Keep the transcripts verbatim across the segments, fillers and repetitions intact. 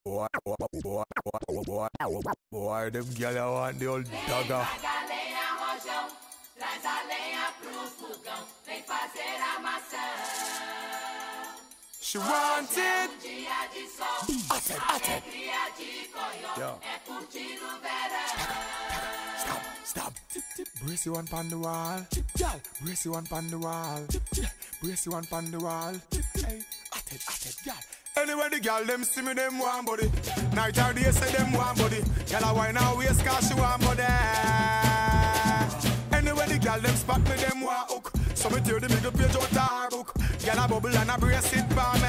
Boy, boy, boy, boy, boy, them gyal want the old dagger. Traz a lenha pro fogão, vem fazer a maçã. She wanted. Dia de sol, alegria de coió, é curtir o verão. Stop, stop. Tip, tip. Brace you one pon the wall. Tip, gyal. Brace you one pon the wall. Tip, tip. Brace you one pon the wall. Tip, hey, at it, at it, gyal. Anyway, the girl them see me, them want body. Night or day say them want body. Girl a wine and waist cause she want body. Anyway, the girl them spot me, them want hook. So me tear the middle page out her book. Girl a bubble and a brace it for me.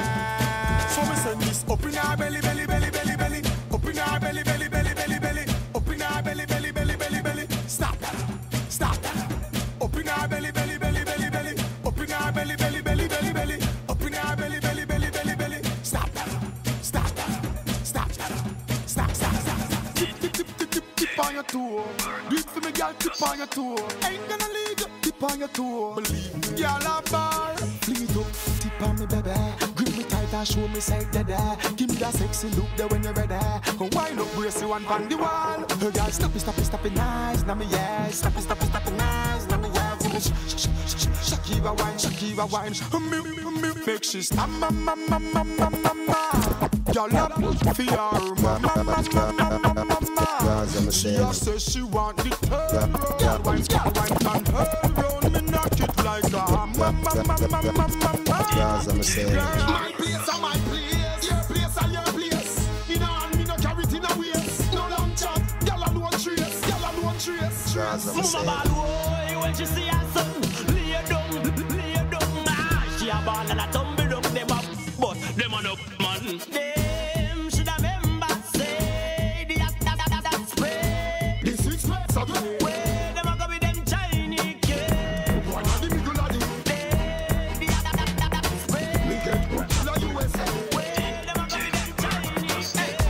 So me send this up in her belly, belly, belly, belly, belly. Up in her belly, belly, belly, belly, belly. Up in her belly, belly, belly, belly, belly. Stop that, stop that. Up in her belly, belly, belly, belly, belly. Up in her belly, belly, belly, belly, belly. Up in her belly, belly, belly, belly, belly. Stop that, stop that, stop that, stop, stop, stop. Tip, tip, tip, tip, tip, tip on your toe. Do it for me, girl, tip on your toe. Ain't gonna leave you, tip on your toe. Believe me, girl, I'm ball. Fling it up, tip on me, baby. Grip me tight and show me side there. Give me that sexy look there when you're ready. Wind up, brace you one on the wall. Her girl, stop it, stop it, stop it, nice. Now me, yeah. Stop it, stop it, stop it, nice. Now me, yeah. Shakira wine, Shakira wine. Me, me, me, make she stop, ma, ma, ma, ma, ma, ma, ma. Y'all up for your ma, ma, ma, ma, ma, ma, ma. She just says she want the turn. Y'all wine, y'all wine, and her round me knock it like a ma, ma, ma, ma, ma, ma, ma. My place and my place, your place and your place. In a hand, me no carry it in a waist. No long chat, y'all alone trace, y'all alone trace. Mama ball boy, when she see her son, lay down, lay down. Ah, she a ball and a tumble down them up, but them a no man. Them should have remember say the that that that that spray. The six plates of it. Where them a go with them Chinese kids. One of the middle of the. The that that that that spray. Me get one to the U S A. Where them a go with them Chinese kids.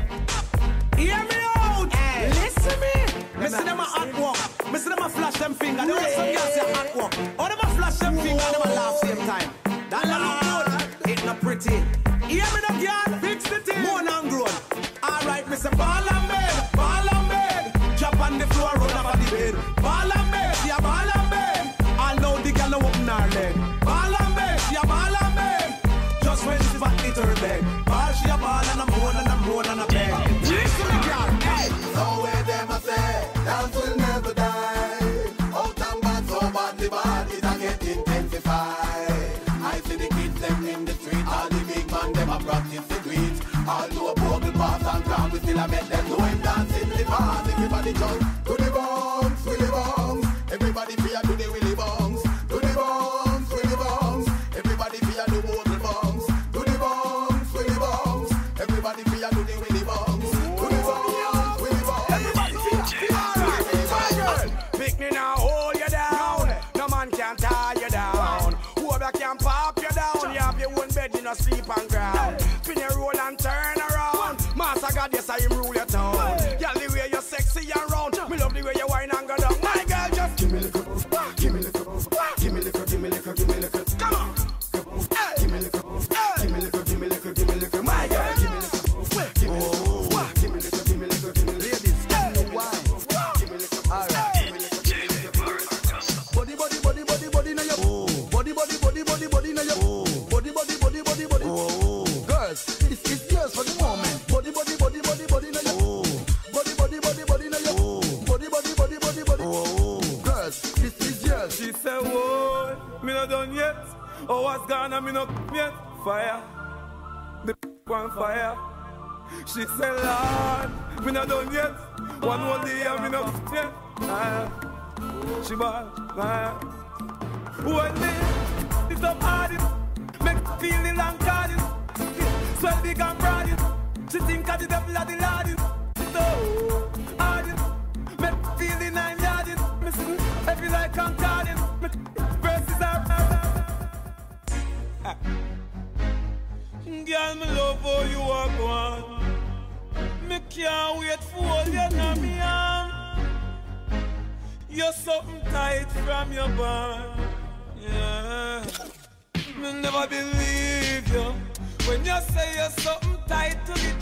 Hear me out. Listen me. Me see them a hot walk. Me see them a flash them finger. The way some girls say hot walk. All them a flash them finger and them a laugh same time. That don't look good. It not pretty. Hear me now, girl. Fix the thing. More and grown. All right, me say ball and bed, ball and bed. Drop on the floor, roll up on the bed. Ball and bed, yeah, ball and bed. All know the girl no open her leg. Ball and bed, yeah, ball and bed. Just when she back it her leg. Ball she a ball and I'm roll and I'm roll and I'm bed. Listen me, girl. Hey. So where them a say, dance will never die. Out and bad, so badly bad, it a get intensified. I see the kids them in the street, all the big man them a practice the tweet. Although bubble pass and crown, we still a make them know him dancing the pass. Everybody jump to the bounce, willy bounce. Everybody fear to the willy bounce. To the bounce, willy bounce. Everybody fear to bubble bounce. To the bounce, willy bounce. Everybody fear to the willy bounce. To the bounce, willy bounce. Everybody fear, fear. Pick me now, hold you down. No man can tie you down. Whoever can pop you down. You have your own bed, you no sleep on ground. Spin your roll and turn around. Master God, yes, I am rule your town. Girl, the way you're sexy and round. Me love the way you whine and go down. My girl, just give me a little, give me a little, give me a little, give me a little, give me a little. Come on, give me a little, give me a little, give me a little, give me a little. My girl, give me a little, give me a little, give me a little, give me a little, give me a little. Ladies, give me wine, give me a little. All right. Body, body, body, body, body, now your body, body, body, body, body, now your body, body, body, body, body. Girls, this is yours for the moment. Body, body, body, body, body, now your body, body, body, body, now your body, body, body, body, body. Girls, this is yours. She said, "Whoa, me not done yet. Oh, what's gone? Me not yet. Fire, the one fire." She said, "Lord, me not done yet. One more day, and me not yet." Ah, she bought, ah. One day, it's up hard, make feeling and carded. Swell big and broad, she think of the devil of the Lord. So hard, make feeling and yarded. Missing every like and carded. Verses are. Girl, me love how you are going. Me can't wait for you now, me arm. You're something tight from your bond. Yeah. Me never believe you when you say you're something tight to the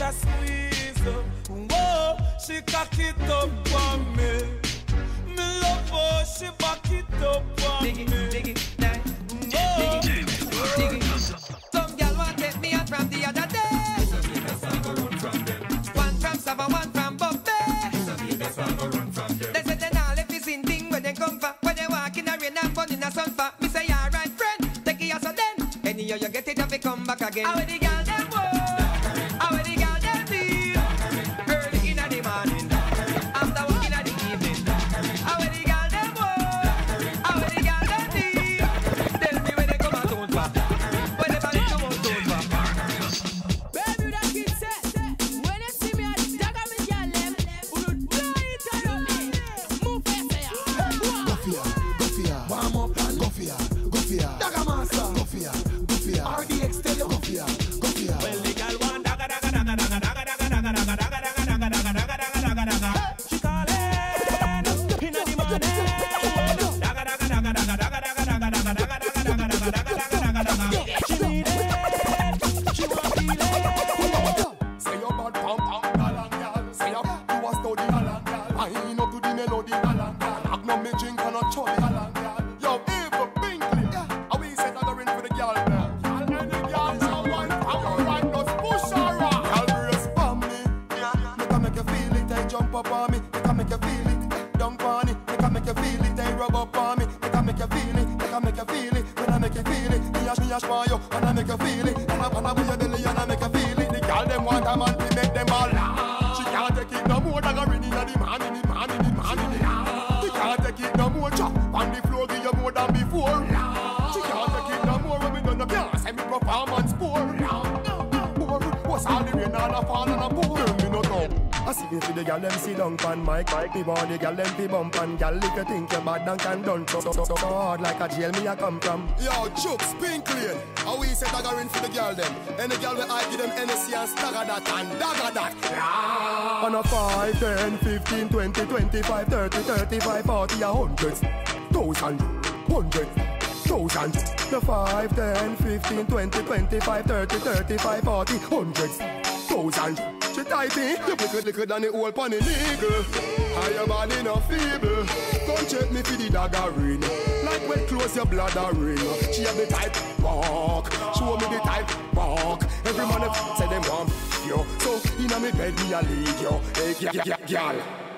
all the rain and a fall and a pour. Tell me no know. I see me for the gal them sit down pan mic. Me want the gal them fi bump and gal if you think you bad and can done so so so so hard like a jail me a come from. Yo, Chooks, Pink Lane. How we say dagger in for the gal them? Any gal where I give them N S C and stagger that and dagger that. Yeah. On a five, ten, fifteen, twenty, twenty-five, thirty, thirty-five, forty, a hundred, thousand, hundred, thousand. The five, ten, fifteen, twenty, twenty-five, thirty, thirty-five, forty, hundred, thousand. She tighty, you liquid liquid than the old pony nigga. Higher body no feeble. Come check me for the dagger ring. Like when close your bladder ring. She have the type walk. Show me the type walk. Every man say them want you. So inna me bed me a lead you. Hey, gyal, gyal.